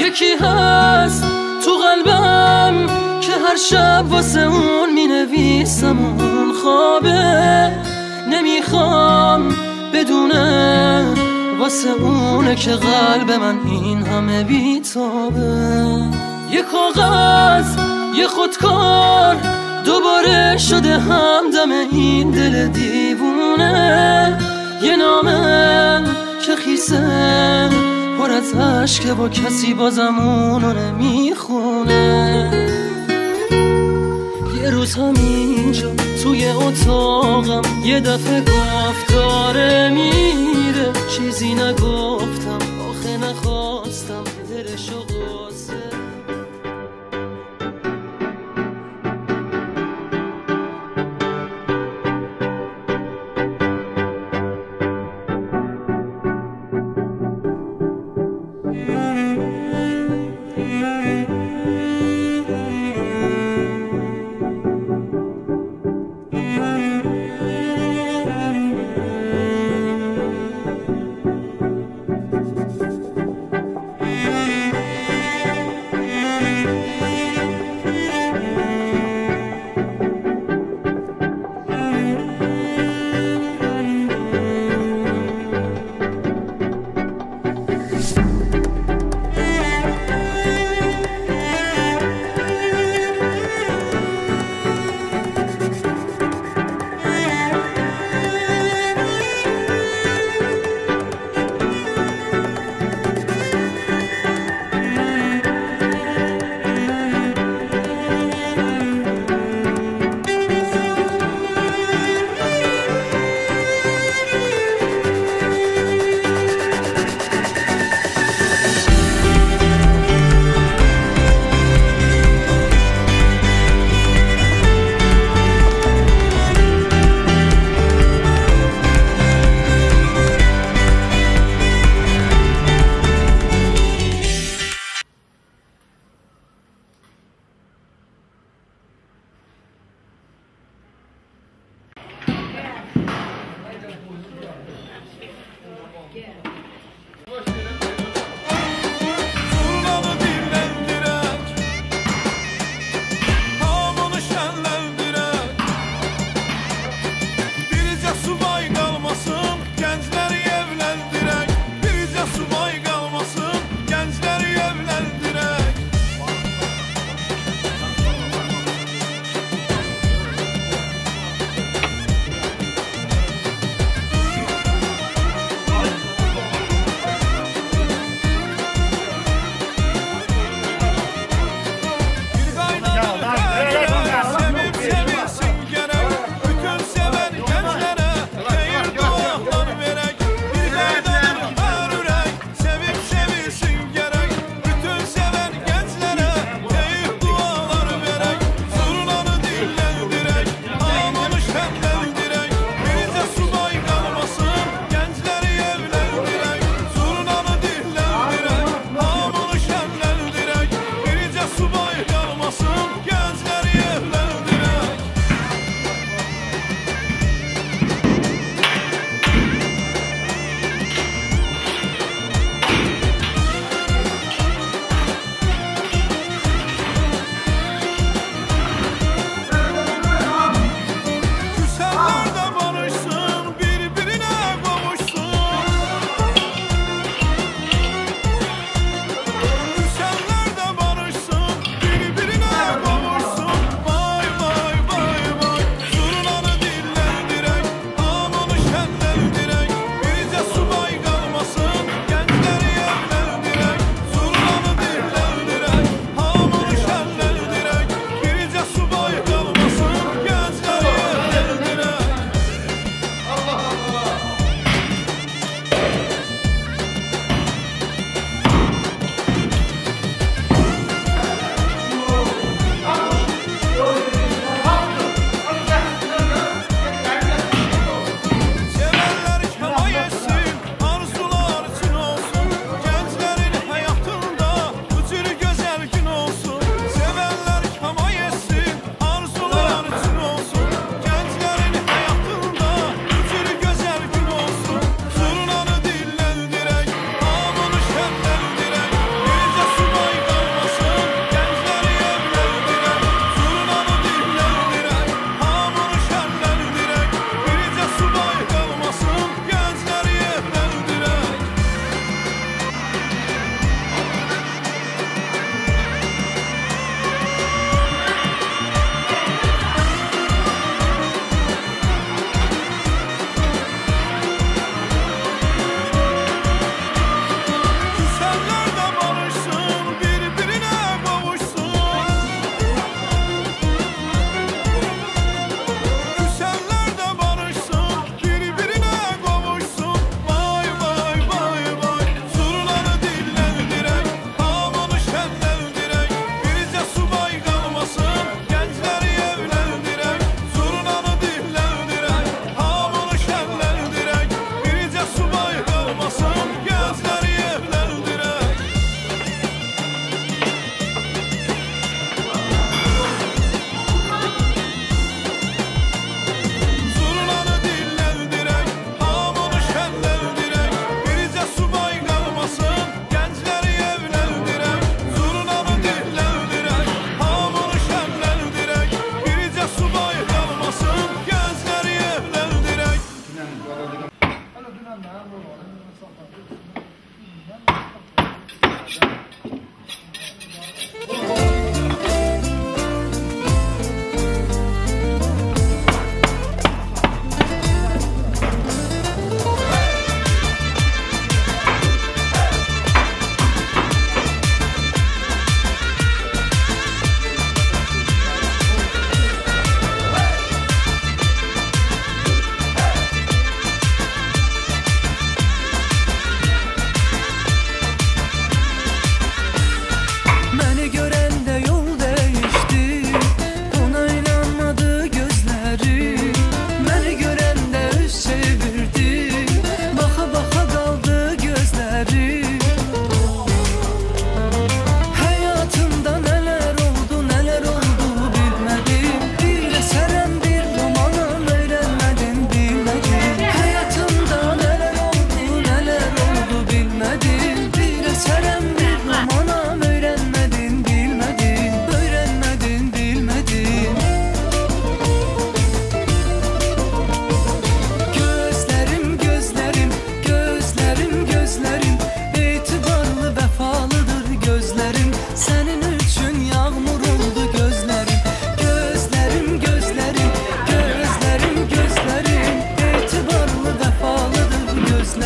یکی هست تو قلبم که هر شب واسه اون می نویسم اون خوابه، نمیخوام بدونه واسه اونه که قلب من این همه بیتابه. یه کاغذ یه خودکار دوباره شده همدم این دل دیوونه، یه نامه که خیسه پر از عشقه و کسی بازم اونو نمیخونه. یه روز همینجا توی اتاقم یه دفعه گفت داره میره، چیزی نگفتم آخه نخواستم دلشو قصه.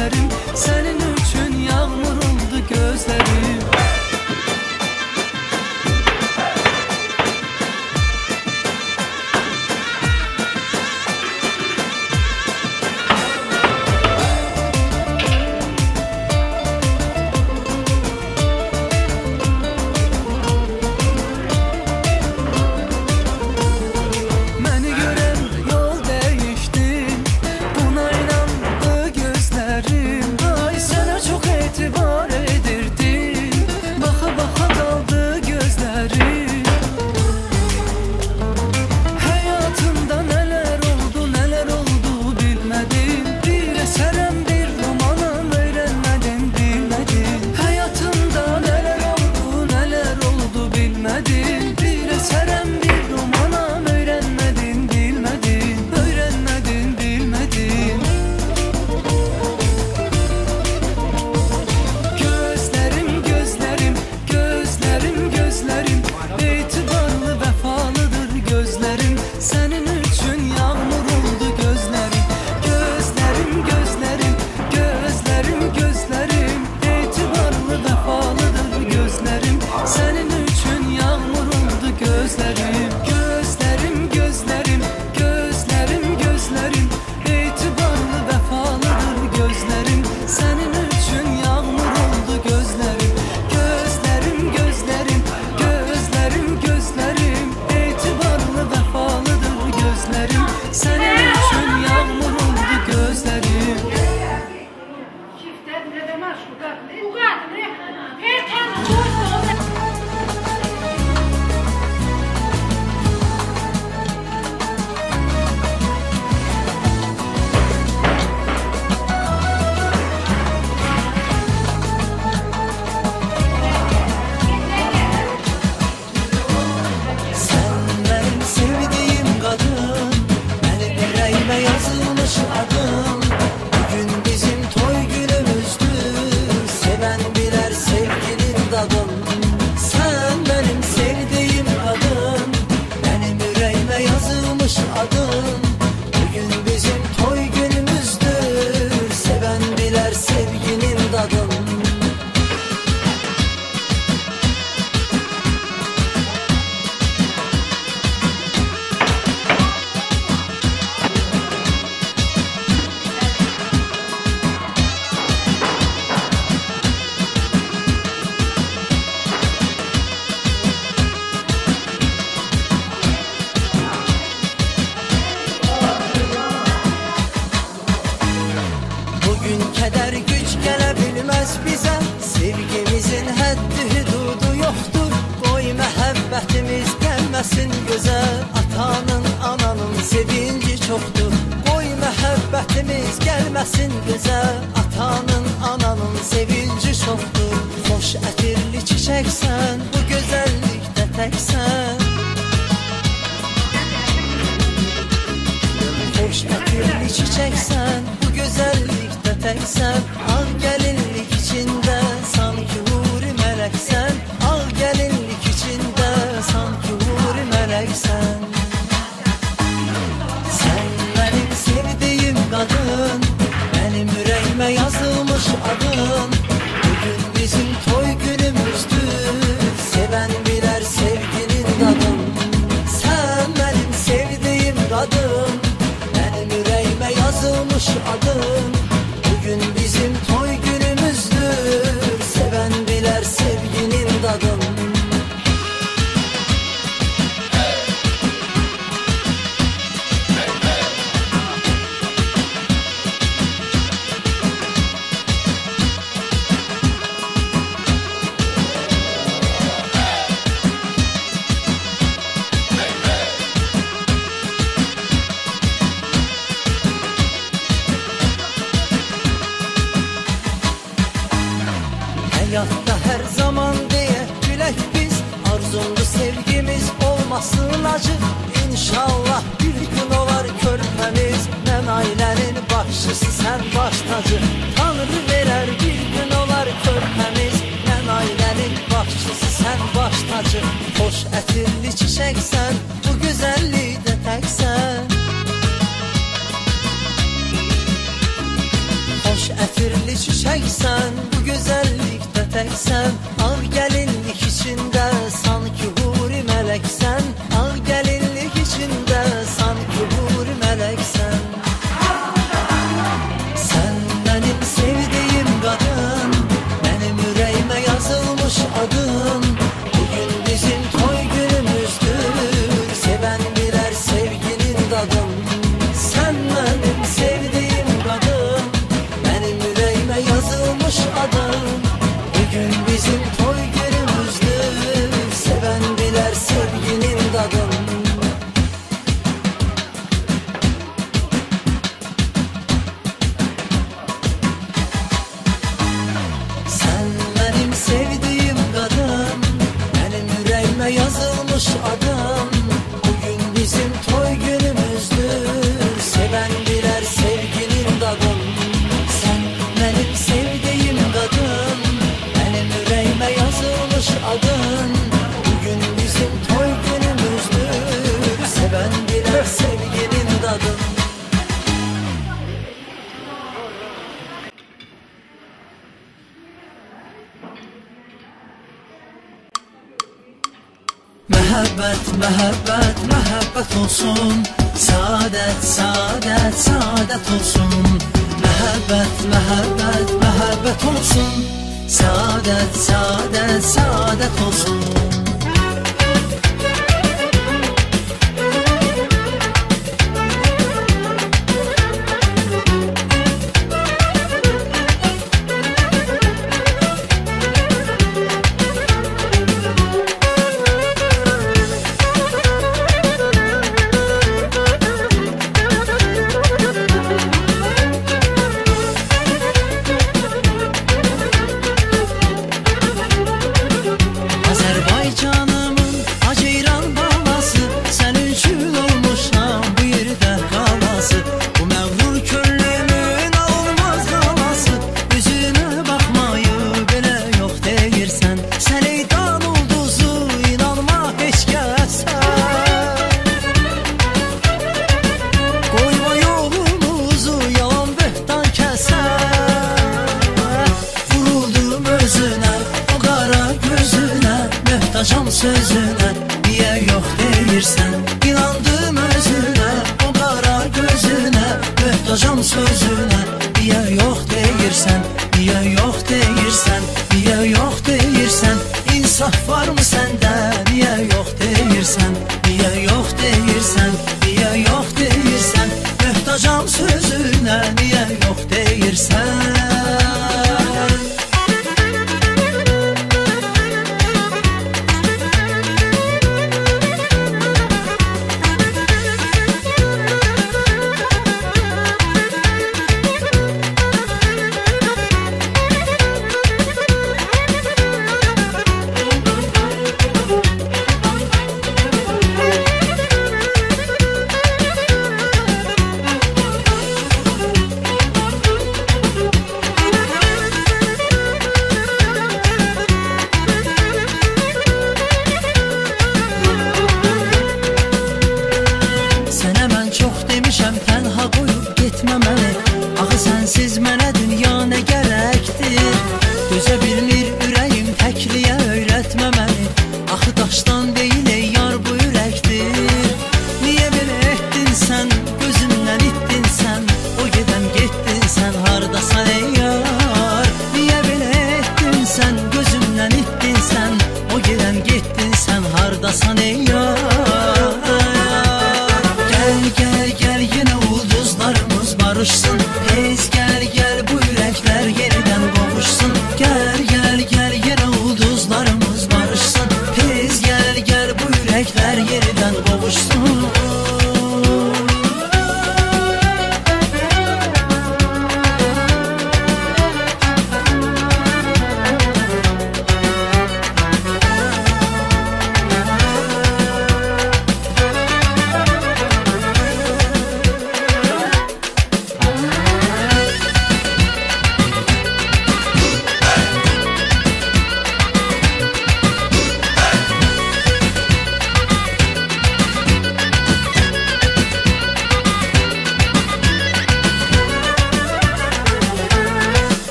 gözlerim, senin üçün yağmur oldu gözlerim. Hayatta her zaman diye gülek biz, arzumdu sevgimiz olmasın acı. İnşallah bir gün olar körpemiz, mən ailənin başçısı sen baş tacı. Tanrı verər bir gün olar körpemiz, mən ailənin başçısı sen baş tacı. Hoş ətirli çiçəksən, bu güzellikdə təksən. Hoş ətirli Ətirli çiçəksən, bu gözəllikdə təksən. Ağ gəlinlik içində sanki huri mələksən. Ağ gəlinlik içində sanki huri mələksən. Sən mənim sevdiyim qadın, mənim ürəyimə yazılmış adın. Bugün bizim toy günümüzdür, sevən bilər sevginin dadın. Sən mənim sevdiyim qadın, mənim ürəyimə yazılmış adın. Bugün bizim toy günümüzdür, sevən bilər sevginin dadın. Sən mənim sevdiyim qadın, mənim ürəyimə yazılmış adım. Bugün bizim toy günümüzdür, sevən bilər sevginin dadın. Sən mənim sevdiyim qadın, mənim ürəyimə yazılmış adın. Bugün bizim toy günümüzdür, sevən bilər sevginin dadın. Məhəbbət, məhəbbət, məhəbbət olsun. Saadət, saadət, saadət olsun. Məhəbbət, məhəbbət, məhəbbət olsun. Saadət, saadət, saadət olsun. Azərbaycanımın aceyran balası, sən üçün olmuşam bu yerdə qalası. Bu məğrur könlümün olmaz qalası, üzünə baxmayı belə yox deyirsən. Sən eydan ulduzu, inanma heç kəsə. Qoyma yolumuzu yalan böhtan kəsən. Vuruldum özünə, o qara gözünə, möhtacam sözünə, niyə yox deyirsən? İnandım özünə, o qara gözünə, möhtacam sözünə, niyə yox deyirsən? Niyə yox deyirsən? Niyə yox deyirsən? İnsaf varmı səndə? Niyə yox deyirsən? Niyə yox deyirsən? Niyə yox deyirsən? Möhtacam sözünə, niyə yox deyirsən?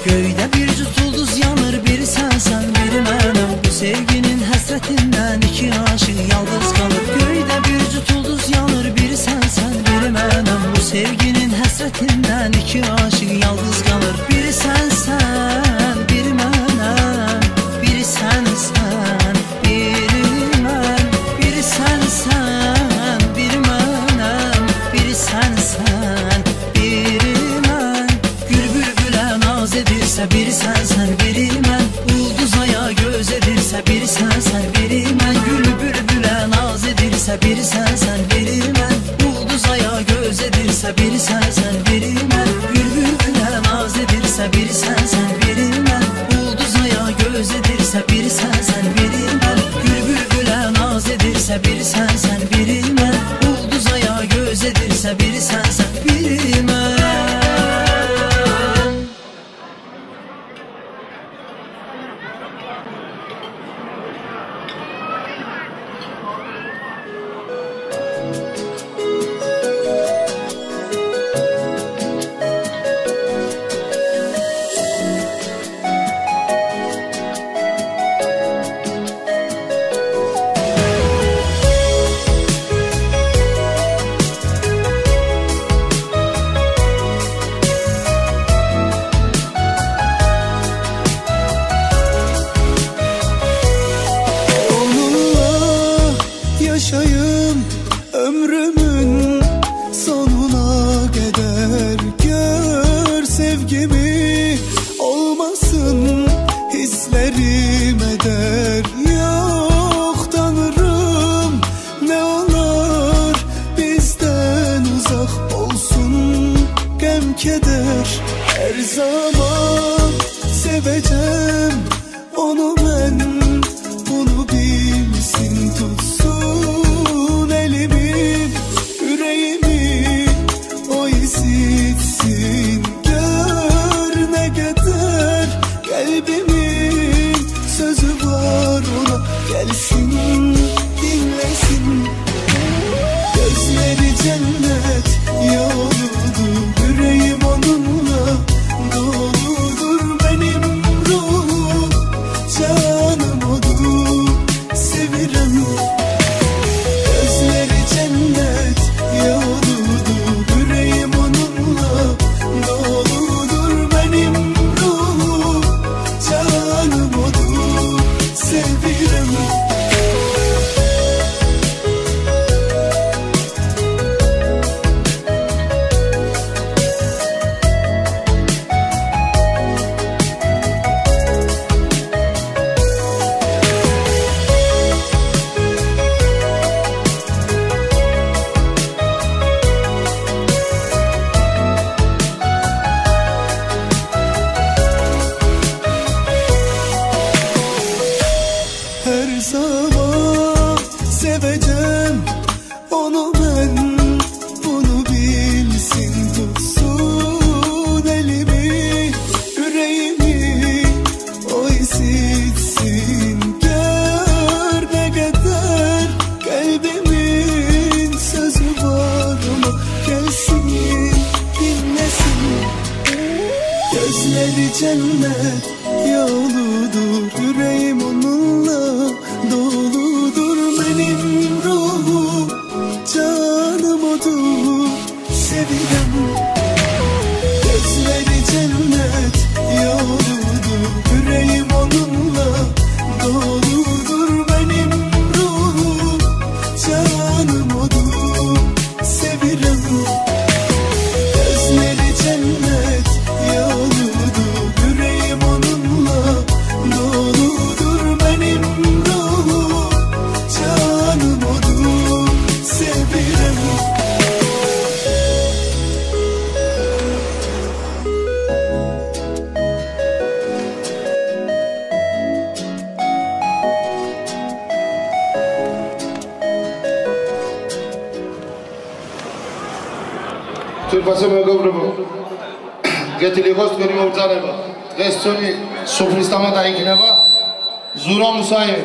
Göydə bir cüt ulduz yanır, biri sənsən, biri mənəm. Bu sevginin həsrətindən iki aşıq yalnız qalır. Göydə bir cüt ulduz yanır, biri sənsən, biri mənəm. Bu sevginin həsrətindən iki aşıq yalnız qalır. Biri sənsən, biri mənəm. Biri sənsən, biri mən. Biri sənsən, biri mənəm. Biri sənsən, biri mən. Gül bülbülə naz edirsə, biri sənsən, biri mən. Ulduz aya göz edirsə, biri sənsən, biri mən. Gül bülbülə naz edirsə, biri sənsən, biri mən. Ulduz aya göz edirsə, biri sənsən, biri mən. Gül bülbülə naz edirsə, biri sənsən, biri mən. Ulduz aya göz edirsə, biri sənsən, biri mən. Gül bülbülə naz edirsə, biri sənsən, biri mən. Ulduz aya göz edirsə, biri sənsən, biri mən. Yaşayım ömrümün sonuna kadar. Gör sevgimi, olmasın hislerim eder. Yok tanrım, ne olur bizden uzak olsun gem keder. Her zaman seveceğim onu ben, bunu bilsin tutsun elimi, yüreğimi o hissetsin. Gör ne kadar kalbimin sözü var ona, gelsin dinlesin. Gözleri cennet yoludur, yüreğim onunla doludur. Benim ruhum canım odur, sevirim. Gözleri cennet yoludur, yüreğim onunla doludur. Benim ruhum canım odur, sevirim. Her zaman seveceğim onu ben, bunu bilsin tutsun elimi, yüreğimi o hissetsin. Gör ne kadar kalbimin sözü var ama, gelsin dinlesin. Gözleri cennet yoludur, yüreğim onunla doludur. Benim ruhum canım odur, seviyorum. Gözleri cennet yoludur, yüreğim onunla doludur. Benim ruhum canım odur, seviyorum. Gözleri cennet yoludur, yüreğim onunla doludur. Benim ruhum canım odur, seviyorum. Pasăm eu grupo. Gătili host kori urțareva. Găstoni sofristama da ikineva. Zura Musaye.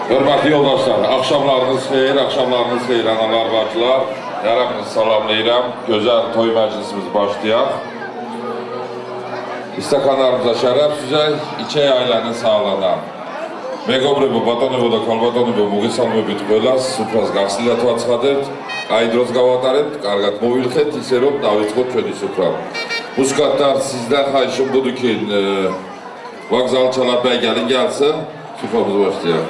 Hörmətli yoldaşlar, axşamlarınız xeyir, analar, bacılar. Yarabınızı salamlayıram. Gözəl toy məclisimiz başlayaq. İstəkanlarımıza şərəf süzək, iki ailənin sağlanan. Megobrybu, batonybu da kalbatonybu, mugisalmu bütqölas, supraz qaxsilə tuaçxadırt, aydroz qavatarit, qarqat mobilxet, iserot, davitxot ködi supram. Muskatlar, sizdən xayışım budur ki, vaqzal çalar bəy gəlin gəlsin, süframız başlayaq.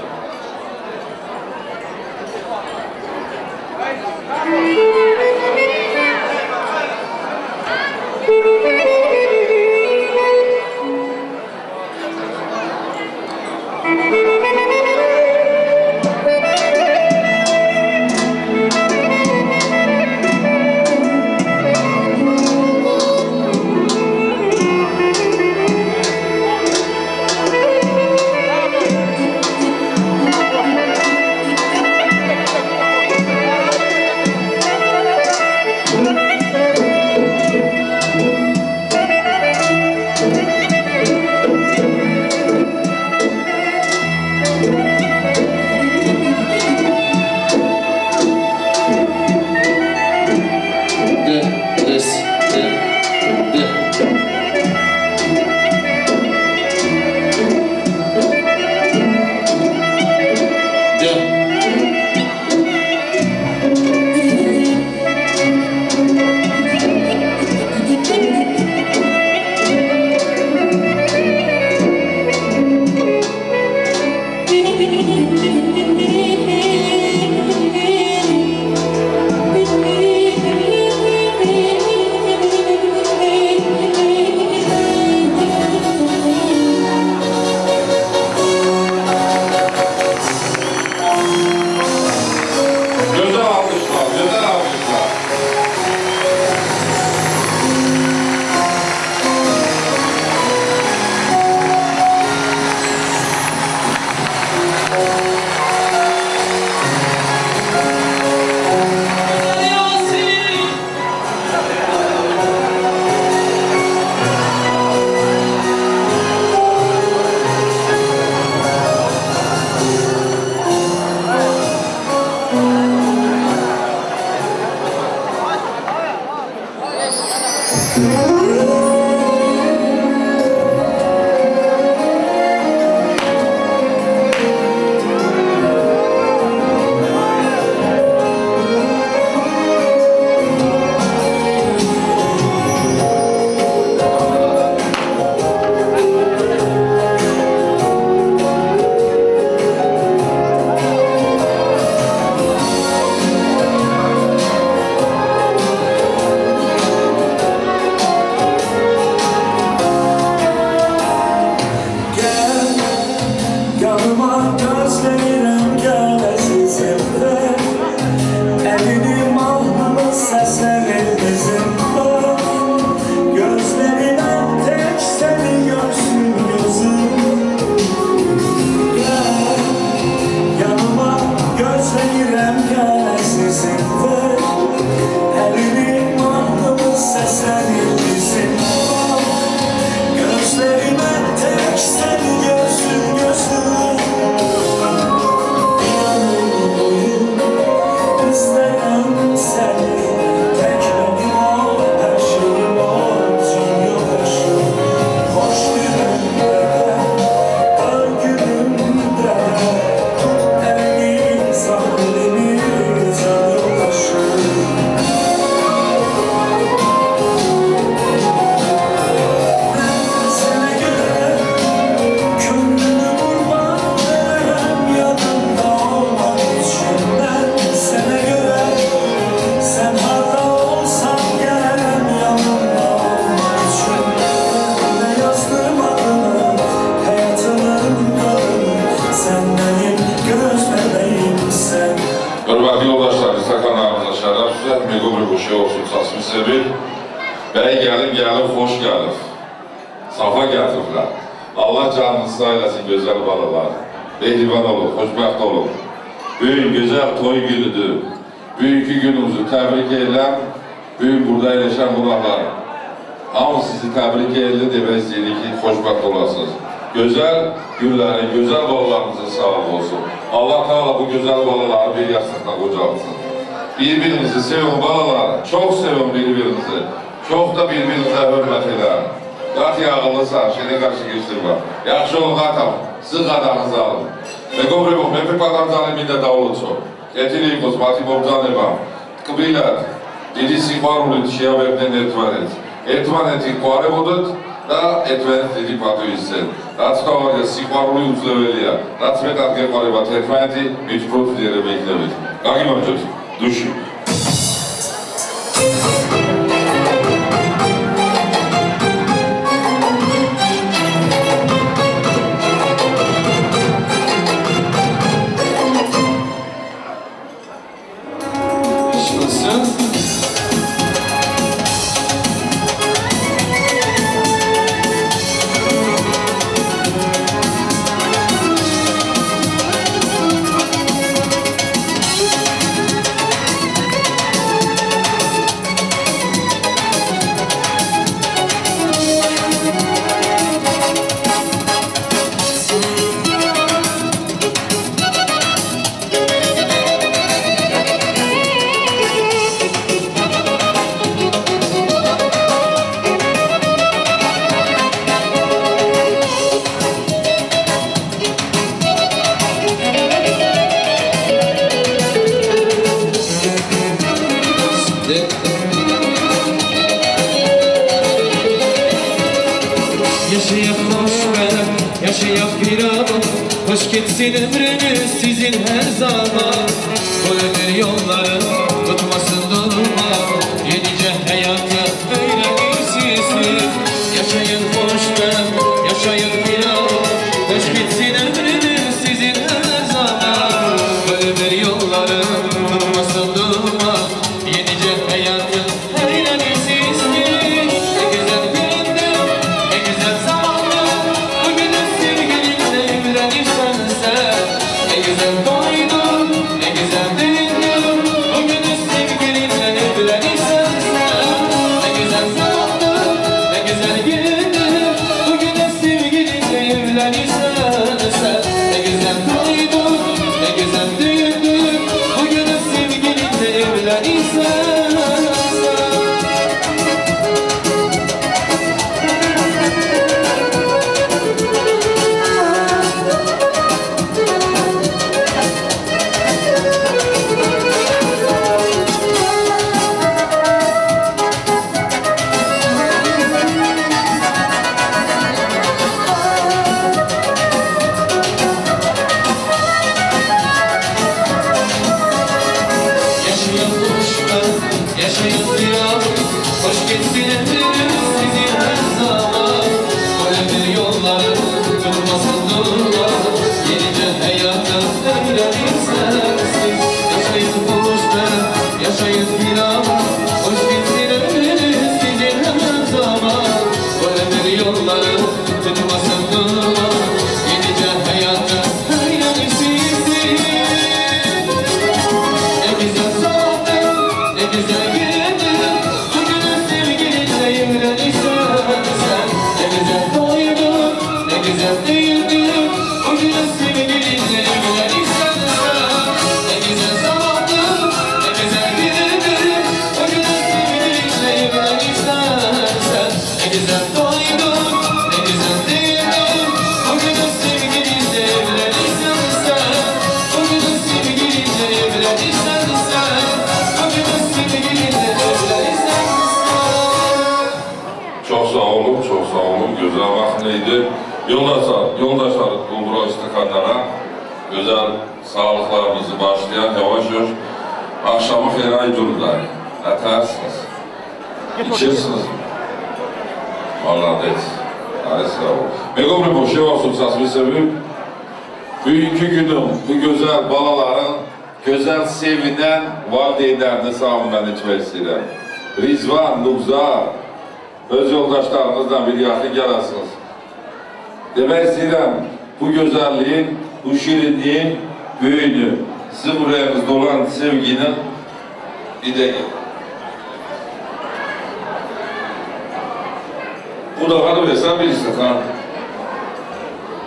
Bəy gəlin, xoş gəlin. Safa gətiriblər. Allah canınızı aylasın, gözəl balalar. Behlivan olun, xoşbəxt olun. Bugün gözəl toy günüdür. Bugünkü günümüzü təbrik edirəm. Bugün burada eləşən qonaqlar. Hamı sizi təbrik edir, demək istəyirik ki, xoşbəxt olasınız. güzel günlerin, güzel balalarınızın sağlık olsun. Allah Teala bu güzel balaları bir yastıkla kocaltsın. Birbirinizi sevin balalar, çok sevin birbirinizi. Çok da birbirinize hürmet edin. Kat yağılısan, şeyine karşı geçtirme. Yaxşı ol qatam, siz qadanızı alın. Ve Gobribov, Mepik Batamcan'ın minde davulu çok. Getiriyikoz, Matibov Canıva, Kıbilat, Didi Sikvarulu, Tişiyabevden etvanet. Etvaneti kuare budut, da etvanet dedi patu issen. Ratska var ya Sikvarulu uzleveliya. Ratsmet atke kuare bat etvaneti, hiç protu diyere beklemek. Kagim önce, düşün. Hoş gitsin ömrünüz sizin her zaman. Bu ömür yolları tutmasın durma. Yenice hayatı öğrenirsiniz. Yaşayın hoşça, yaşayın bir an. Hoş gitsin ömrünüz sizin her zaman. Bu ömür yolları tutmasın durma. Yenice hayatı öğrenirsiniz. Ne güzel gündü, ne güzel zamandı. Bugünün sevgilinle evlenirsen sen. Ne güzel doydun, ne güzel düğündün. Bugünün sevgilinle evlenirsen sen. Ne güzel zamandı, ne güzel gündü. Bugünün sevgilinle evlenirsen sen. Ne güzel doydun, ne güzel düğündün. Bugünün sevgilinle evlenirsen sen. Yaşayın hoşça, yaşayın biraz. Hoş gitsin ömrünüz sizin her zaman. Bu ömür yolları tutmasın durma. Yenice hayatı öğrenirseniz. Yaşayın hoşça, yaşayın biraz. Hoş gitsin ömrünüz sizin her zaman. Bu ömür yolları tutmasın durma. Yenice hayatı öğrenirsiniz. Ne güzel zamandı, ne güzel gündü. Bugünün sevgilinle evlenirsen sen. Ne güzel doydun, ne güzel düğündün. Bugünün sevgilinle evlenirsen sen. Ne güzel zamandı, ne güzel gündü. Bugünün sevgilinle evlenirsen sen. Ne güzel doydun, ne güzel düğündün. Bugünün sevgilinle evlenirsen sen. Bugünün sevgilinle evlenirsen sen. Bugünün sevgilinle evlenirsen sen. Çok sağ olun, çok sağ olun. Güzel vaxtiydi. Yoldaşlar Qubra istiqanlara güzel sağlıklarımızı başlayan yavaş yavaş akşamı xeyray dururlar. Ne tersiniz? İçirsiniz. Vallahi değil. Hadi sağ olun. Meqobri bu şey olsun sasını sevim. Bugünkü günüm bu güzel balaların güzel sevinen valideynlerini sağımdan içmek istedim. Rizvan, Nubza, öz yoldaşlarınızdan bir yaxın gəlasınız. Demək istəyirəm, bu gözəlliyin, bu şirinliyin böyüyünü, sizin burayımızda olan sevginin bir de bu da hanım versen bir istikan.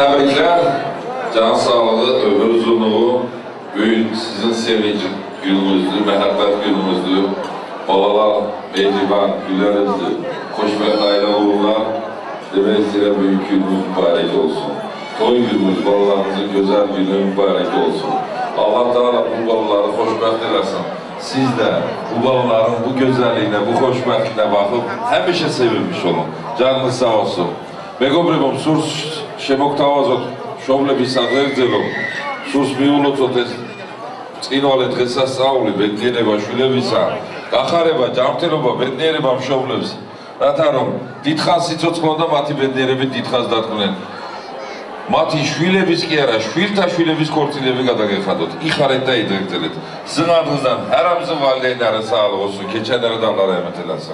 Təbriklər, can sağlığı, ömür uzunluğu, bugün sizin sevinci gününüzdür, məhəbbət gününüzdür. Balalar, mehriban, gülərinizdir, xoşbəxt ailə olurlar. Demək istəyirəm, bugün gününüz mübarək olsun. Toy gününüz, balalarınızın gözəl günü mübarək olsun. Allah Teala bu balaları xoşbəxt eləsin. Siz də bu balaların bu gözəlliyinə, bu xoşbəxtinə baxıb həmişə sevinmiş olun. Canınız sağ olsun. Megobrimum, surs შემოგთავაზოთ მშობლების აღერძელო, სურს მიულოცოთ ეს წინვალე დღესასწაული ბედნიერება შვილებისა, გახარება, ჯანმრთელობა, ბედნიერება მშობლებს, რათა რომ დიდხანს სიცოცხლე უნდა მათი ბედნიერებით დიდხანს დათქმნენ. მათი შვილების კი არა, შვილთა შვილების ქორწილები გადაგეხადოთ, იხარეთ და იდრეკდელეთ. Zınadınızdan həramızın valideynləri sağlıq olsun, keçənlərə də Allah rəhmət eləsin.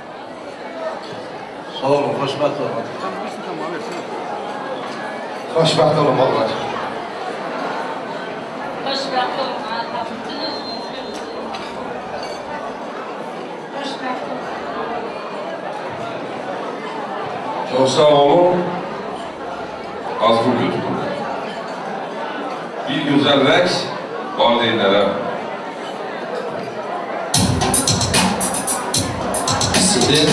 Sağ olun, xoşbəxt olun. Xoşbəxt olun, balalar. Xoşbəxt olun, Çox sağ olun. Az pul götürün. Bir güzel rəqs valideynlərə. Sizin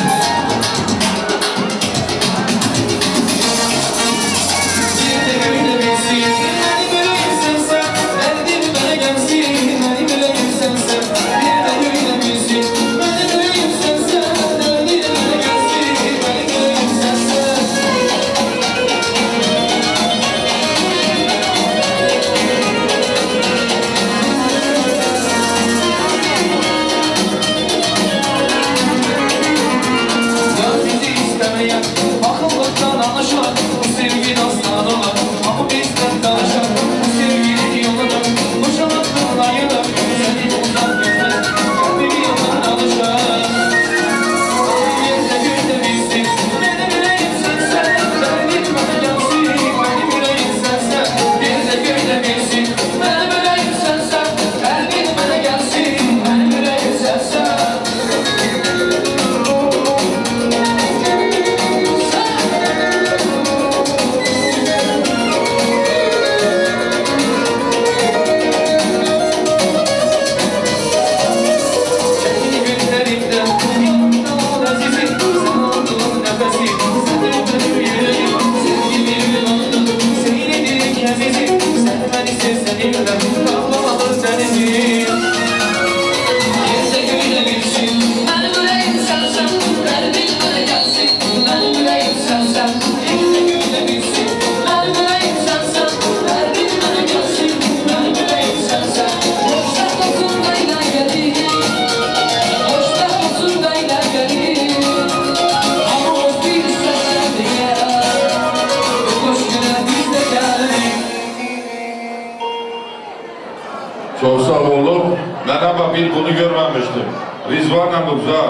Çok sağ olun. Ben ama bir bunu görmemiştim. Rizvan'la Muzar,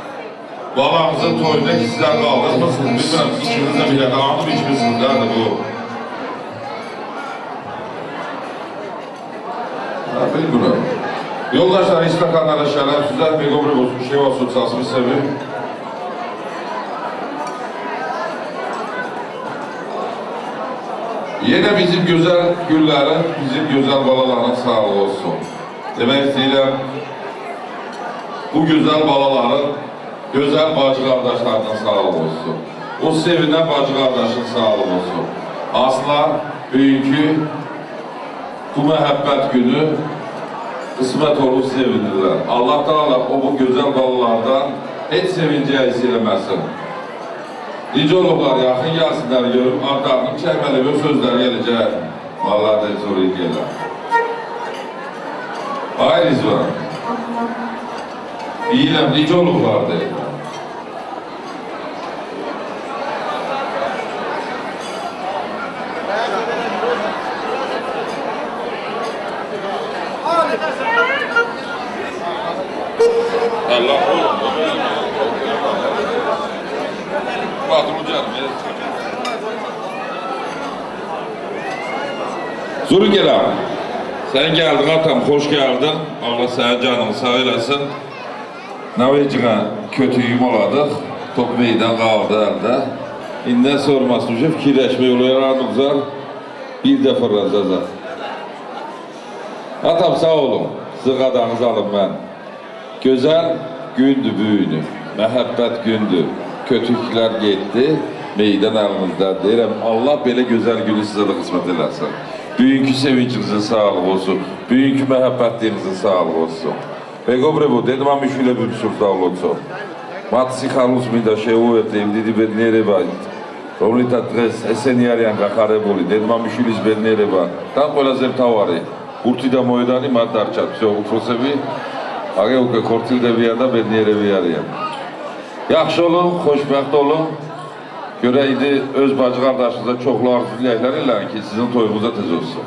balamızın toyunda ki sizler kaldırmışsınız. Bilmem ikiniz de bile dağınıp içmişsiniz. Nerede bu? Bilmiyorum. Yoldaşlar, istakanlara şerefsizler, Megobri olsun, şey olsun, sasını seveyim. Yine bizim güzel güllerin, bizim güzel balaların sağlığı olsun. Demek istəyirəm, bu güzel balaların, güzel bacı kardeşlerinin sağlığı olsun. O sevinən bacı kardeşin sağlığı olsun. Aslında bugünkü bu məhəbbət günü qismət olub sevinirlər. Allah Teala o bu güzel balalardan heç sevinci əks eləməsin. Necə olublar, yaxın gəlsinlər, görüm, adlarının çəkməli və sözlər gələcək. Vallahi da zor gələr. Ay Rizvan, deyiləm, necə olublar deyil. Allah oğlum. Patron canım. Zuru gel abi. Sen geldin atam, hoş geldin. Allah sana canını sağ eylesin. Navecine kötü yumaladık. Top meydan kaldı elde. İnden sormasın, fikirleşme yolu yaranımızlar. Bir de fırlazacaq. Atam sağ olun, sizin qadanızı alın mən. Gözəl gündür büyünü, məhəbbət gündür, kötüklər getdi, meydan əlinizdə. Deyirəm, Allah belə gözəl günü sizə də qismət eləsin. Bugünkü sevincinizin sağlığı olsun, bugünkü məhəbbətliyinizin sağlığı olsun. Begobrevo, dedim am išvile bi surstavloco. Matsi Carlos mi da šeuvete, im didi bednereba. Romlita tres, esenjarijan ga hareboli, dedim am išvilis bednereba. Tam qo'ylazem tavari. Urtida moydani maddarchat, все, uprosebi. Age uke kortilde viyada bednere viyariyam. Yaxşı olun, xoşbəxt olun. Görəydi, öz bacı qardaşınıza çoxlu arzu diləklər eləyin ki, sizin toyunuza tez olsun.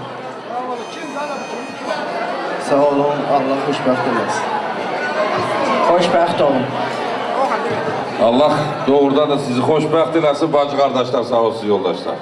Sağ olun, Allah xoşbəxt eləsin. Xoşbəxt olun. Allah doğrudan da sizi xoşbəxt eləsin, bacı qardaşlar, sağ olsun yoldaşlar.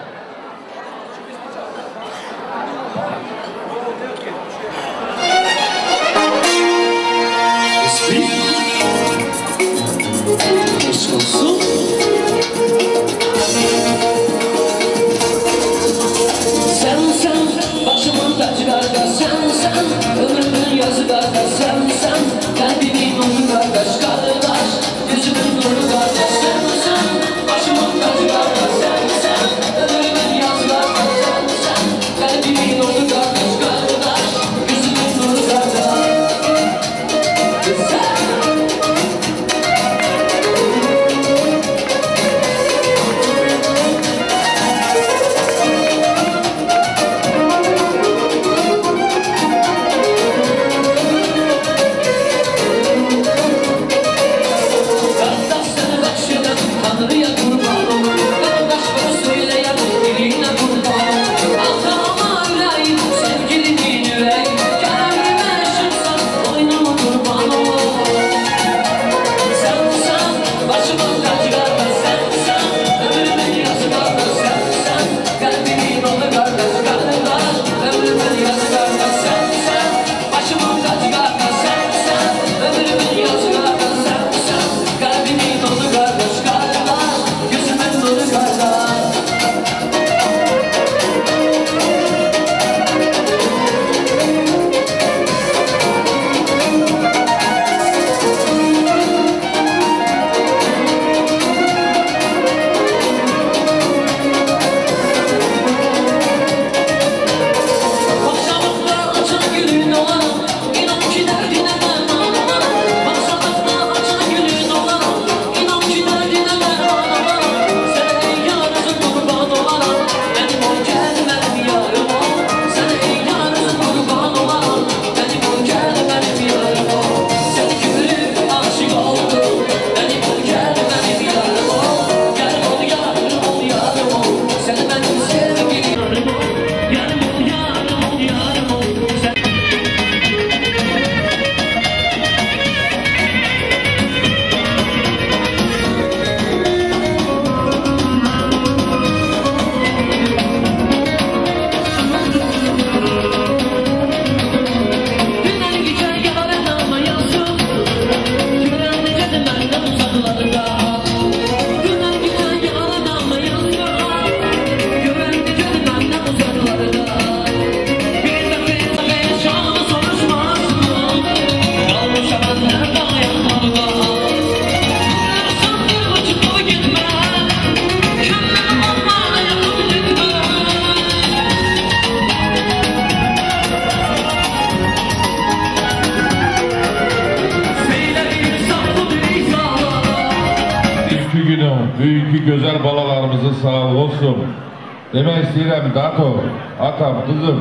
Bugünkü güzel balalarımızın sağlığı olsun. Demək istəyirəm, Dato, atam, kızım,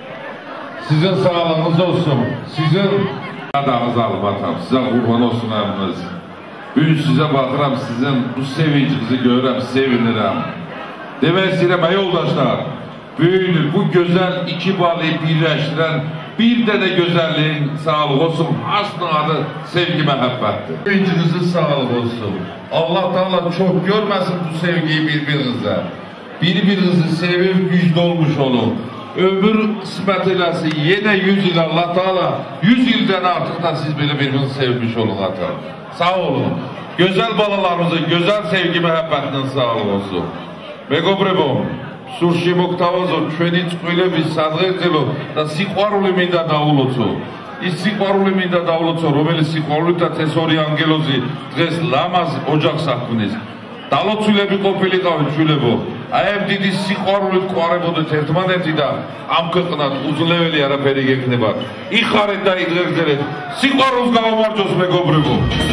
sizin sağlığınız olsun, sizin adağınızı alım atam, sizə qurban olsun əminiz. Bugün sizə baxıram, sizin bu sevincinizi görürəm, sevinirəm. Demək istəyirəm, yoldaşlar, bugün bu güzel iki balı birləşdirən bir dənə gözəlliyin sağlığı olsun, aslında adı sevgi məhəbbətdir. Sevincinizin sağlığı olsun. Allah Teala çok görməsin bu sevgiyi bir-birinizə. Bir-birinizi sevib güclü olmuş olun. Ömür qismət eləsin, yenə 100 il Allah Teala, 100 ildən artıq da siz belə birbirinizi sevmiş olun ata. Sağ olun. Gözəl balalarımızın, gözəl sevgi məhəbbətinin sağlığı olsun. Begobrebom, სურში მოგთავაზო ჩვენი წყვილების სადღეგრძელო და სიყვარული მინდა დაულოცო. ის სიყვარული მინდა დაულოცო, რომელიც სიყვარულითაც ეს ორი ანგელოზი დღეს ლამაზ ოჯახს აქმნის. დალოცულები ყოფილიყავით შვილებო, აი ამ დიდი სიყვარულით ყვარებოდეთ ერთმანეთი და ამ ქვეყნად უძლეველი არაფერი გექნება. იხარეთ და იღრღერეთ, სიყვარულს გაუმარჯოს მეგობრებო.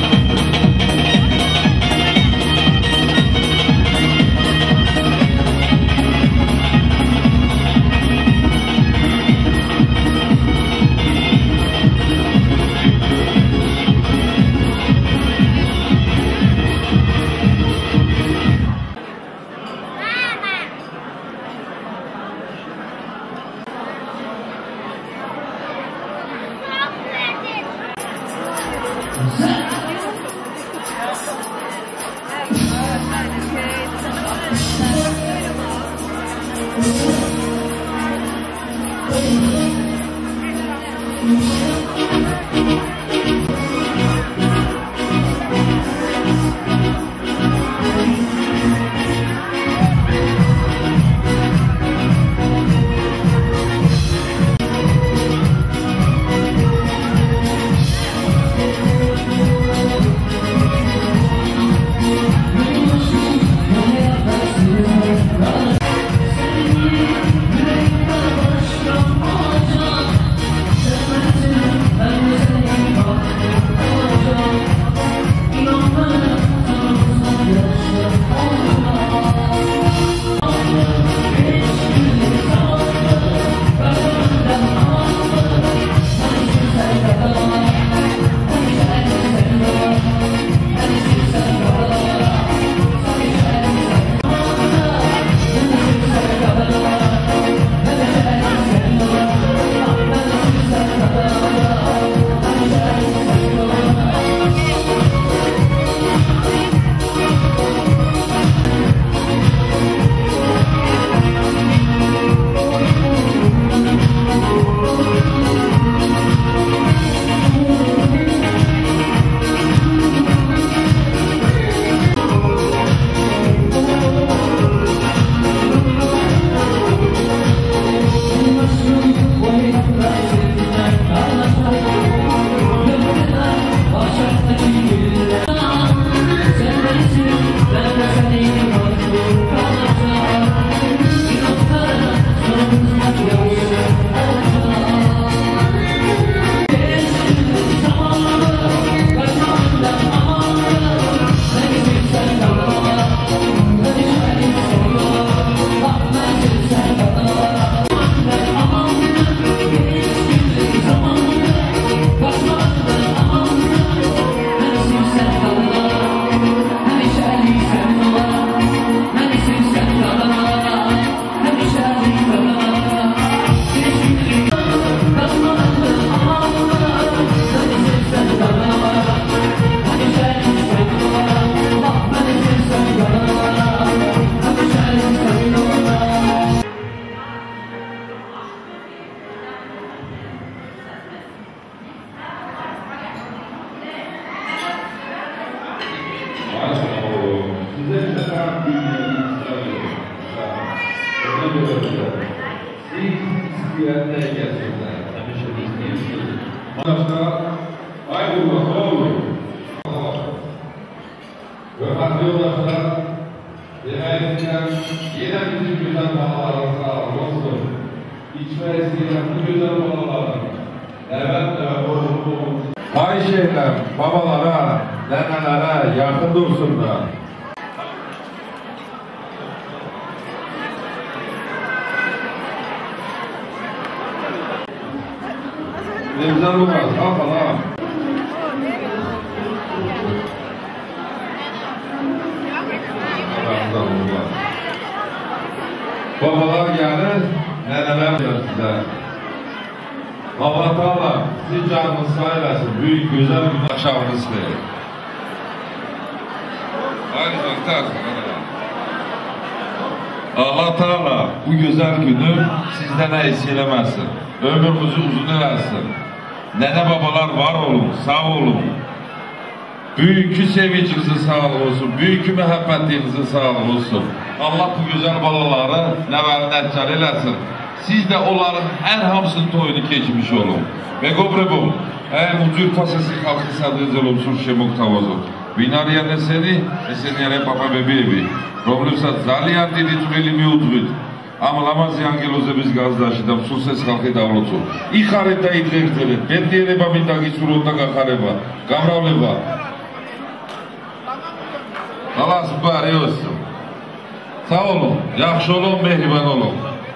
Ayşe'yle babalara, nenelere yakın dursunlar. Güzel olmaz, al bana. Babalar gelir, neneler gelir size. Allah Teala siz canınız sayılasın, büyük güzel bir akşamınız verir. Aynı zamanda Allah Teala bu güzel günü sizden eksik eləməsin, ömrümüzü uzun eləsin. Nene babalar var olun, sağ olun. Büyükü sevincinizi sağlık olsun, büyükü məhəbbətinizi sağlık olsun. Allah bu güzel balaları nəvəli nəccəl eləsin. Siz də onların hər hamısının toyunu keçmiş olun. Və qobrəbum, ucur pasası xalqı sadəcəl olsun şemok tavazı. Binariya neseni, eseniyere papa bebeği. Problемsa zaliyan dedi tülelimi udvit. Amlama ziyangeloze biz gazdaşıdam, su ses halkı davlotu. İhareta idlerteli, beddiyere babindagi surunda kakareba, kamravleba. Allah sübhari olsun. Sağ olun, yaxşı olun, mehriban olun.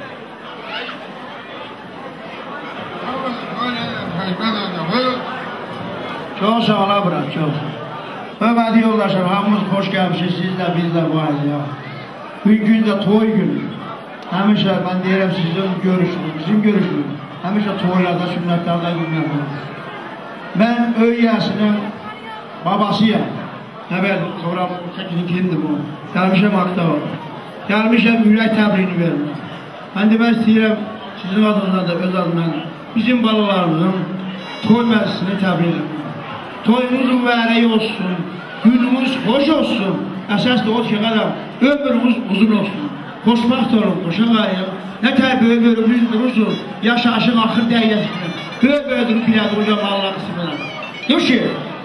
Çok sağ ol bırak, çok. Hürmetli yoldaşlar, hamımız hoş gelmişiz, siz de biz de bu halde ya. Bugün de toy günü. Həmişə ben deyirəm sizin görüşünüz, bizim görüşünüz. Həmişə toylarda, sünnətlərdə günlər olur. Ben Öyyəsinin babasıyam. Əvvəl, sonra çəkinin kimdir bu? Gəlmişəm Aktava. Gəlmişəm ürək təbrini verin. Ben demək istəyirəm, sizin adınızda da öz adından bizim balalarımızın toy məclisini təbrik edim. Toyunuz mübarək olsun, günümüz hoş olsun. Əsas da o ki, qədəm, ömrümüz uzun olsun. Xoşbaxt olun, qoşaq ayı. Nə tər böyük durursunuz, yaşı aşıq axır dəyiyyəsiniz. Böyük durub bilədir, hocam Allah qısmına. Dur ki.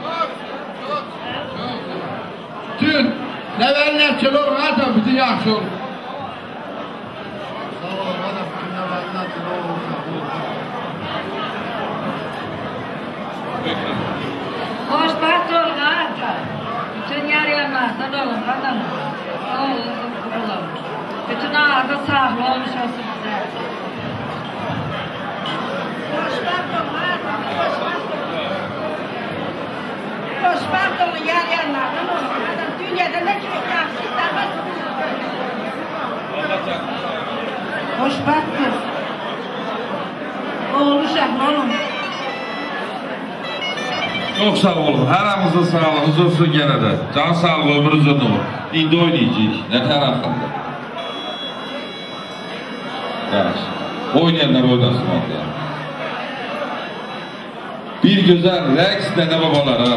Tün, nəvəli nəticəli olun, hətta bütün yaxşı olun. Sağ olun, hətta bütün nəvəli nəticəli olun. Xoşbaxt olun, hətta. Bütün yarıyanlardan olun, hətta. Sağ olun. Bütün ağzı sağlı olmuş olsun size. Xoşbaxt olun, xoşbaxt olun, yarıyanlardan olun. Dünyada ne kimi yaxşıysa, xoşbaxtdır. Oğlu şəhli olun. Çok sağ olun, her aramızda sağlığınız olsun gene de. Can sağlığı, ömrünüz uzun olur. İndi oynayacağız, ne tarafında? Oynayanlar oynasın orada. Bir güzel rəqs dənə babalara.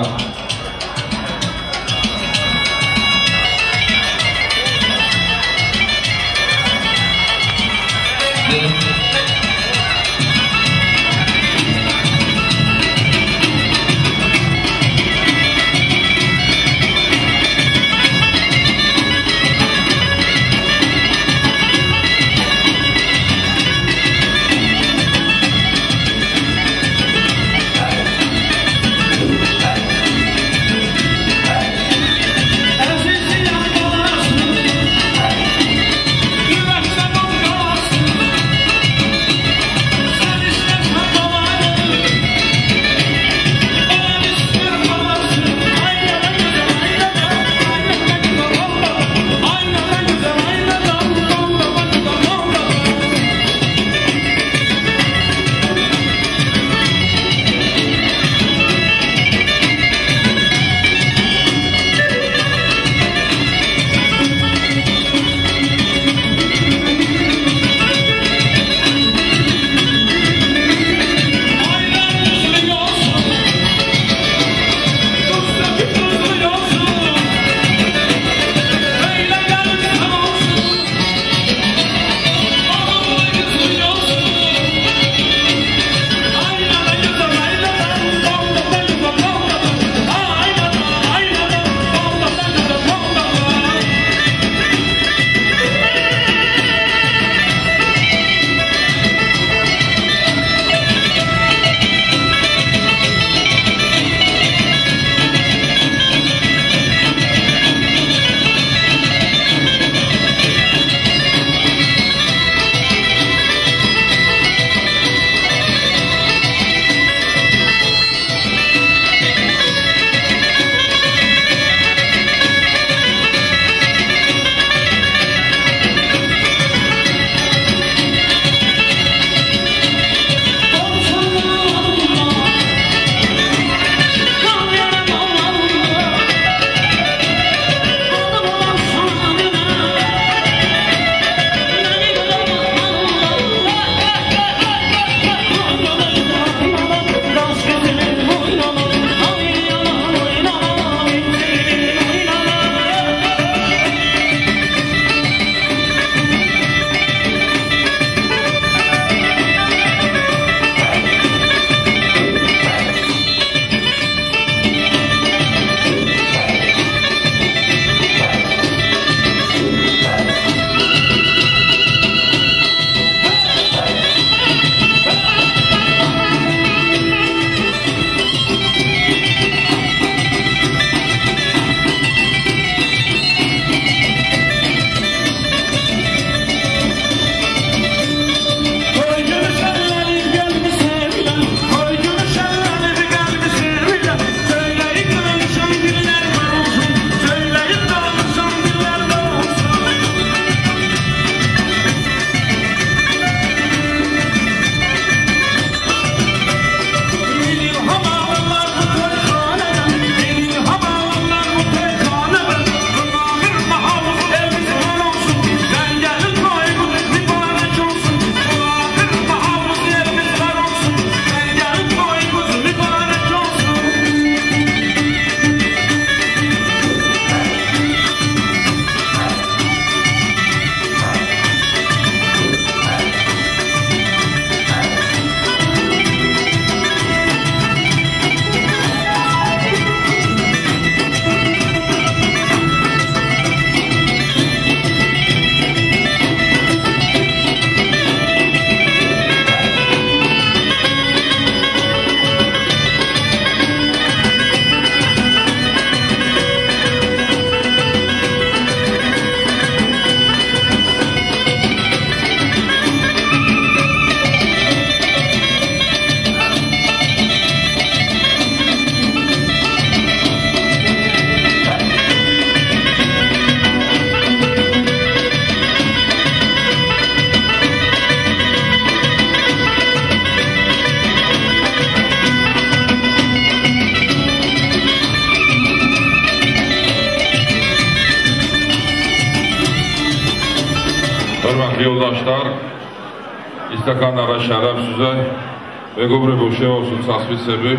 Hörmətli yoldaşlar, istakanlara şərəf sizə və qubri bu şey olsun, tasvir sebi.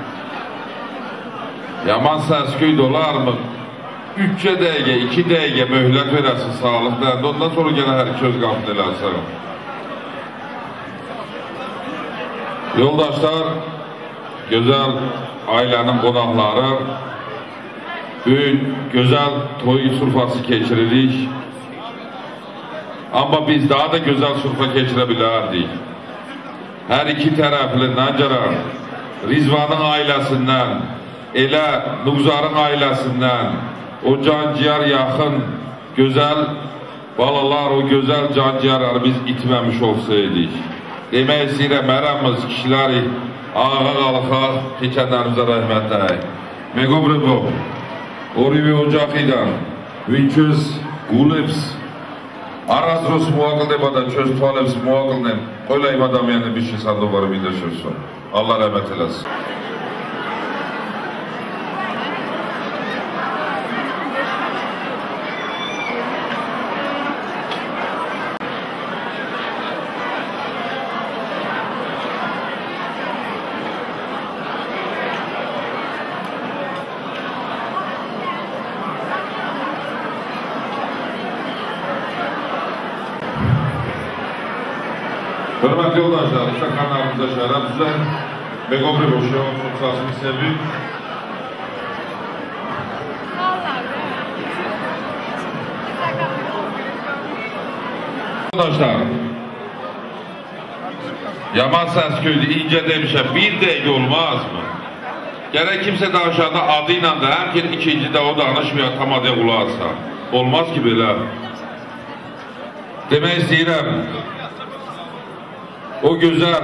Yaman səsküy dolarmı? 3 dəqiqə, 2 dəqiqə möhlət verəsin sağlıqda, ondan sonra yenə hər iki öz qapını eləsin. Yoldaşlar, gözəl ailənin qonaqları, böyük, gözəl toy surfası keçiririk. Amma biz daha da gözəl surfa keçirə bilərdik. Hər iki tərəfli Nəcərə, Rizvanın ailəsindən, elə Nuqzarın ailəsindən, o can-ciyar yaxın, gözəl balalar, o gözəl can-ciyarları biz itməmiş olsaydik. Demək istəyirəm, mərəmiz kişiləri ağa qalxaq, keçənlərimizə rəhmət dəyək. Meqobribo, Orivi Ocaqidan, Vinköz Qulevs, Arazros muaqildəbədən, Köz Talevs muaqildəm, Qoylayım adam yəni bir şey sandıqları bildirşirsin. Allah rəhmət eləsin. Hörmətli yoldaşlar, istakanlarımıza şərəf sizə və qobri bu şey olsun, sasını sevdik. Yoldaşlar, yaman səsküydü, incə demişəm, bir dəqiqə olmaz mı? Gərək kimsə danışanda adı ilə də, həmkin ikincidə o danışmıyor, tam adıya qulaqsa. Olmaz ki belə. Demək istəyirəm, o gözəl,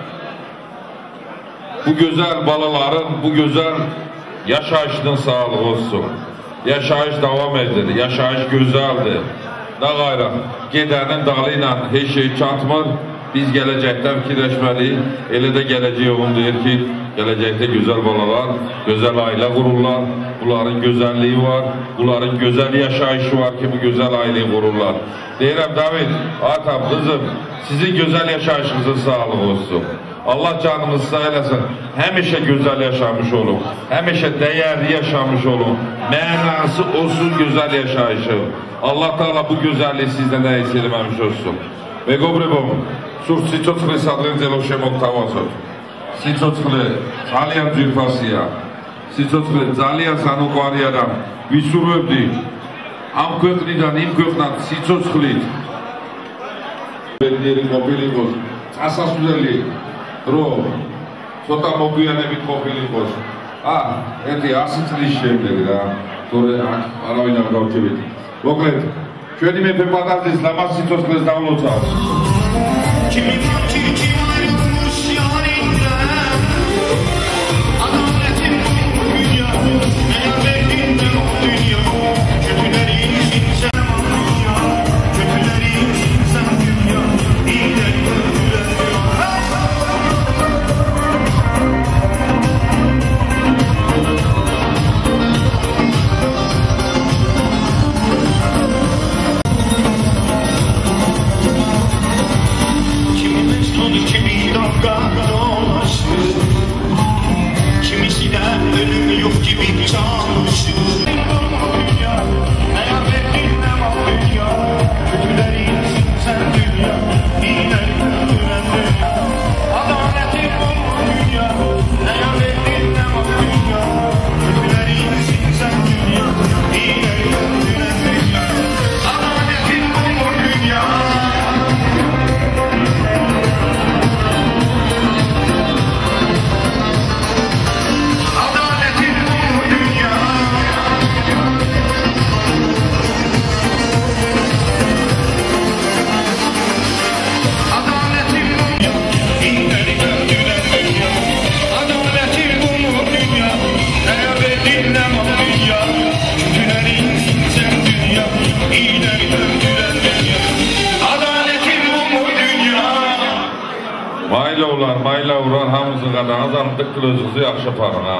bu gözəl balaların, bu gözəl yaşayışının sağlığı olsun. Yaşayış davam edir, yaşayış gözəldir. Da qayraq, gedənin dalı ilə heç şey çatmır. Biz gələcəkdən fikirləşməliyik. Elə də gələcək oğlum deyir ki, gələcəkdə gözəl balalar, gözəl ailə qururlar. Bunların gözəlliyi var, bunların gözəl yaşayışı var ki, bu gözəl ailəyi qururlar. Deyirəm, David, atam, qızım, sizin gözəl yaşayışınızın sağlığı olsun. Allah canınızı sağ eləsin. Həmişə gözəl yaşamış olun. Həmişə dəyərli yaşamış olun. Mənası olsun gözəl yaşayışı. Allah Teala bu gözəlliyi sizdən nə hiss eləməmiş olsun. Və qobribom, sur siçoçqli sadrın zeloşemok tavasot. Siçoçqli, Zaliyan Zülfasiya. Siçoçqli, Zaliyan Sanuqvariyadam. Visur öbdi. Am köqnidan, im köqnat, siçoçqlit. Benderi mobiligos. Asas üzerli. Ro. Sota mobiyanebit mobiligos. Ah, eti asıçlı işlemleri ha. Sonra arayla kavçebet. Boklet. Könime pepadazis, lamaz siçoçqli zdavloca. Kimin ki ayrılmış yarinden, adaletin bu dünya, eğer verdin de o dünya, kötüleri için sen dünya, kötüleri için sen dünya, iyileri kötüler kimisi de ölüm yok gibi çalışır. Eğer verdin ne var dünya, kötüleri sen dünya, iyileri kötüler dünya. Adaletin bu dünya, eğer verdin ne var dünya, kötüleri sen dünya, iyileri kötüler dünya. Adaletin bu dünya. Mayla uğrar hamımızın qadağına zanıdıq qılözünüzü yaxşı aparın ha.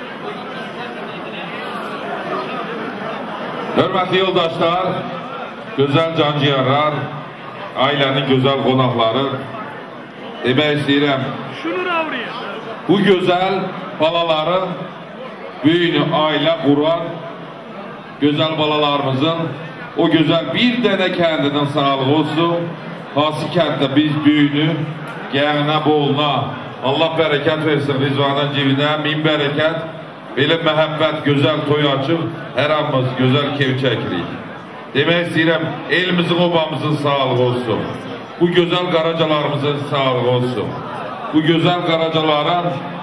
Hörmətli yoldaşlar, gözəl canciyarlar, ailənin gözəl qonaqları, demək istəyirəm, bu gözəl balaların böyünü ailə quran, gözəl balalarımızın o gözəl bir dənə kəndinin sağlığı olsun, hansı kənddə biz böyünü, gəlinə, boluna, Allah bərəkət versin, Rizvanın civinə, min bərəkət, belə məhəbbət, gözəl toy açıb, hər anımız gözəl keyif çəkirik. Demək istəyirəm, elimizin, obamızın sağlığı olsun. Bu gözəl qaracalarımızın sağlığı olsun. Bu gözəl qaracaların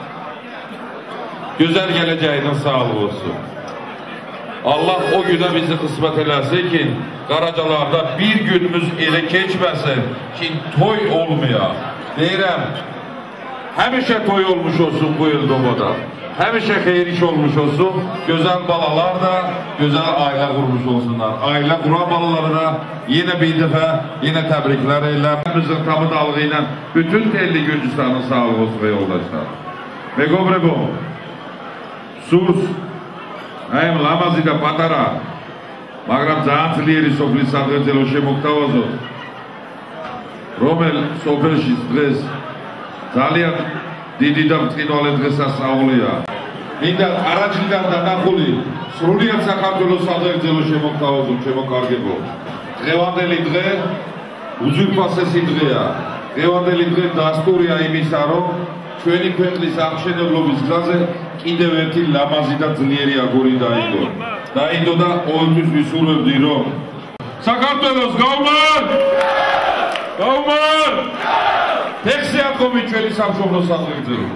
gözəl gələcəyinin sağlığı olsun. Allah o günə bizi qismət eləsin ki, qaracalarda bir günümüz elə keçməsin ki, toy olmaya. Deyirəm, həmişə toy olmuş olsun bu il Dobada. Həmişə xeyir iş olmuş olsun, gözəl balalar da gözəl ailə qurmuş olsunlar. Ailə quran balaları da yenə bir dəfə, yenə təbriklər eyləm. Bizim tamı dalığı ilə bütün telli Gürcistanın sağlığı olsun və yoldaşlar. Megobrebo, sus, აიმ ლამაზი და პატარა, მაგრამ ძალიან ძლიერი სოფლის სამგრძელო შემოგთავაზოთ, რომელ სოფელში დღეს ძალიან დიდი და ბრწყინვალე დღესასწაულია. მინდა არაჩიდან დანახული სრულიად საქართველოს სამგრძელო შემოგთავაზოთ, შემოკარგებო. დღევანდელი დღე უზურპასესი დღეა. დღევანდელი დღე დასტურია იმისა, რომ ჩვენი ქვეყნის აღმშენებლობის გზაზე კიდევ ერთი ლამაზი და ძლიერი აგური დაიდო. დაიდო და ყოველთვის ვისურვებდი, რომ საქართველოს გაუმარ! გაუმარ! თექსი ათქომი ჩვენი სამშობლო სამგრძელო.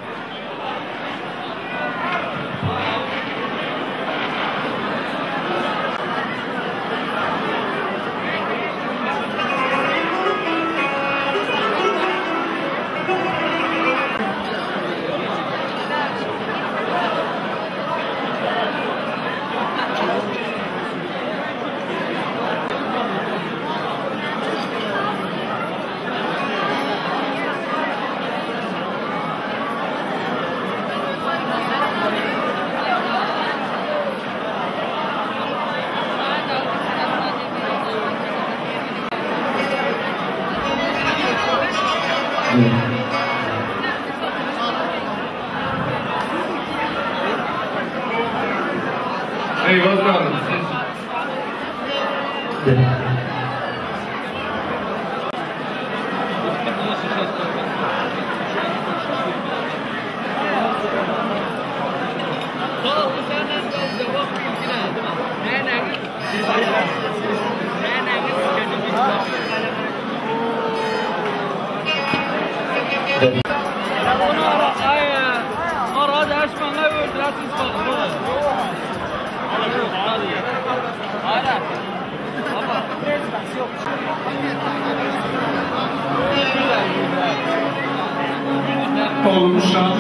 Olmuşam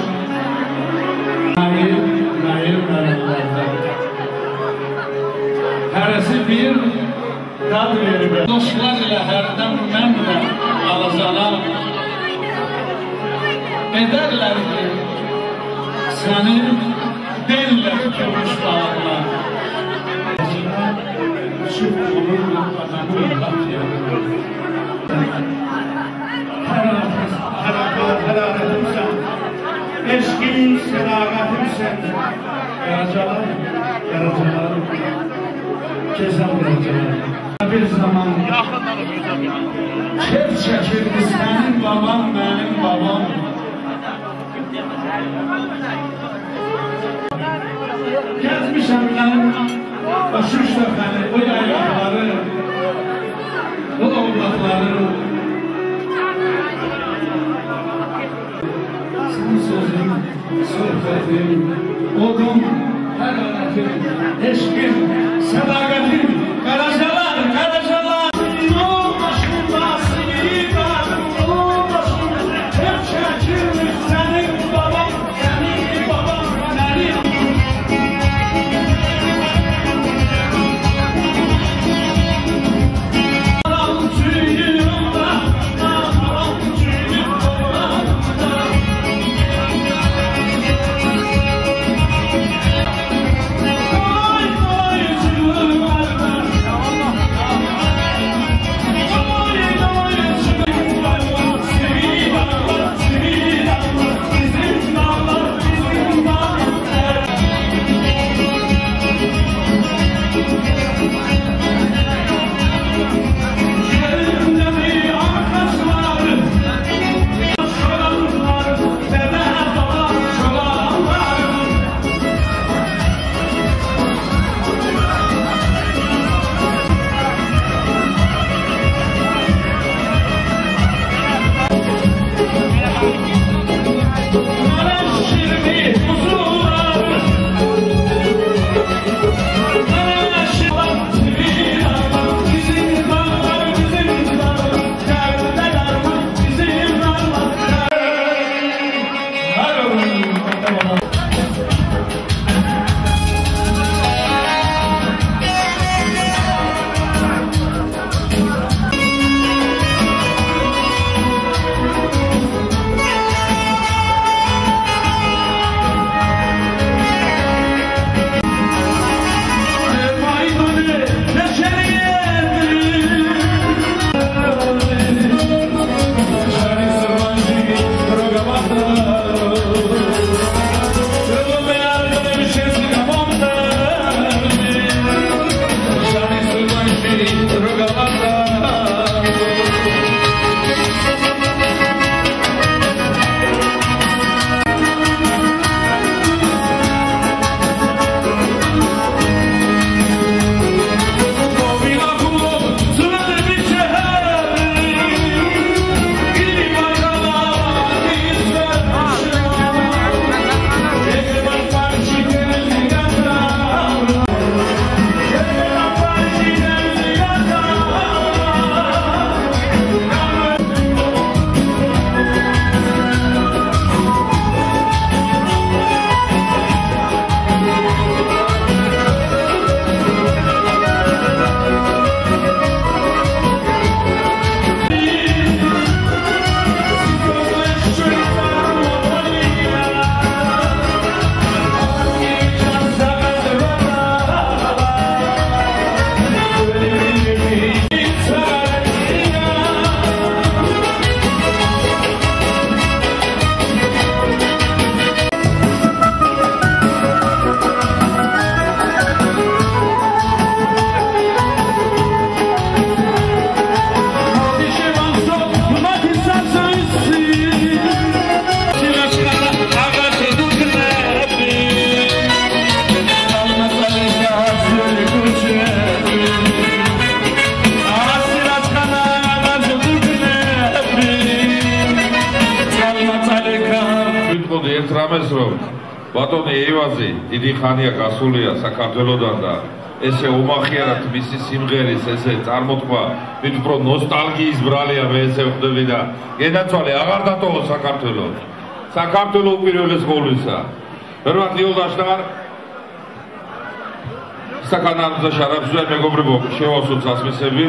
nail məlumatlar. Hərəsi bir dad verir. Dostlar ilə hərdən mən də alazalar edərlər ki, sənin bellə tutulmuş bağlar. Süb olurlar adamı qatıyar. Hərarətimsən, eşkin sədaqətimsən. Qaracalar, qaracalar, keçən qaracalar. Bir zaman kef çəkirdi sənin babam, mənim babam. Gəzmişəm mən, başüş dəfəni, o yaylıqları, o ovlaqları. Sözüm, sohbetim, odum, hərarətim, eşkim, sədaqətim, qaracalar, qaracalar. Yoldaşım basıyıqlar, yoldaşım, kef çəkirmiş sənin babam, sənin babam, mənim. სამესრომ ბატონი ევაზი დიდი ხანია გასულია საქართველოდან და ესე უმახიარად მისი სიმღერის ესე წარმოთქვა მით უფრო ნოსტალგიის ბრალია მე ესე ვხვდები და გენაცვალე აღარ დატოვო საქართველოს საქართველო უპირველეს ყოვლისა პირველად იოლდაშტარ საკანალზე შარაფსუა მეგობრებო შევასოთ სასმისები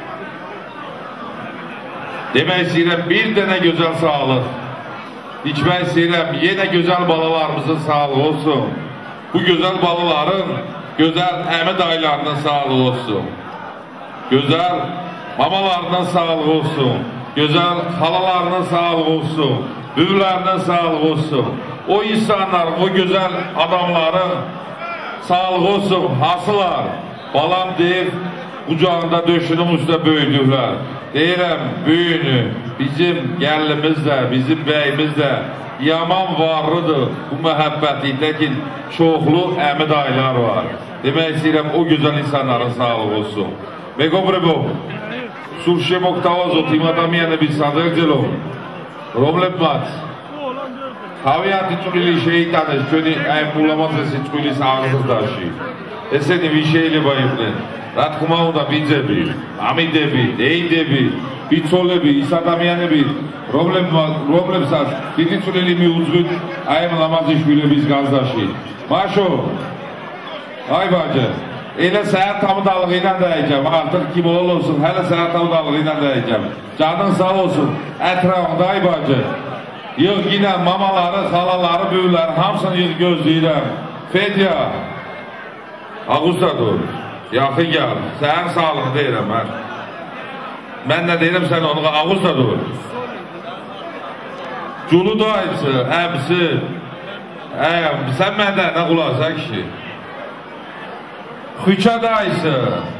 demezsirem bir tane güzel sağlık içmezsirem yine güzel balalarımızın sağlığı olsun bu güzel balaların güzel emed aylarının sağlığı olsun güzel mamalarının sağlığı olsun güzel halalarının sağlığı olsun büyüklerinin sağlığı olsun o insanların o güzel adamların sağlığı olsun hasılar balam deyip kucağında döşünün üstüne büyüdüler deyirəm büyüğünü bizim gəlimiz də bizim bəyimiz də yaman varlıdır bu məhəbbətlikdə ki çoxlu əmid aylar var demək istəyirəm o gözəl insanların sağlığı olsun Megobrebov Surşem Oktavazov Timadamiyane bir sadrcelov Romlepmat Haviyati tülili şeytanış köni ayıpullamaz esi tülis ağzızdaşı eseni bir şeyli bayıblen რა თქმა უნდა ბიძები, ამიდები, დეიდები, ბიცოლები, ის ადამიანები, რომლებსაც დიდი წვლილი მიუძღვით აი ამ ლამაზი შვილების განზრაში. მაშო, აი ბაჭე, elə saat tamamdalığıyla dəyəcəm, artıq kim olursun, hələ saat tamamdalığıyla dəyəcəm. Canın sağ olsun, ətrafında ay bacı, yığ yine mamaları, xalaları, büyükləri, hamısını yığ gözləyirəm. Fedya, Ağusta dur. Yaxın gəl, sənin sağlığını deyirəm mən. Mən nə deyirəm sən onu Ağuzda dur. Culu dayısı, əmsi, sən məndə nə qulaq sən kişi? Xüça dayısı.